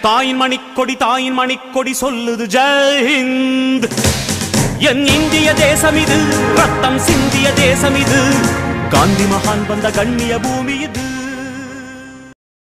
தாயின் மணிக்கொடி சொல்லுது ஜெய் ஹிந்த். என் இந்திய தேசம் இது, ரத்தம் சிந்திய தேசம் இது, காந்தி மகான் வந்த கண்ணிய பூமி இது.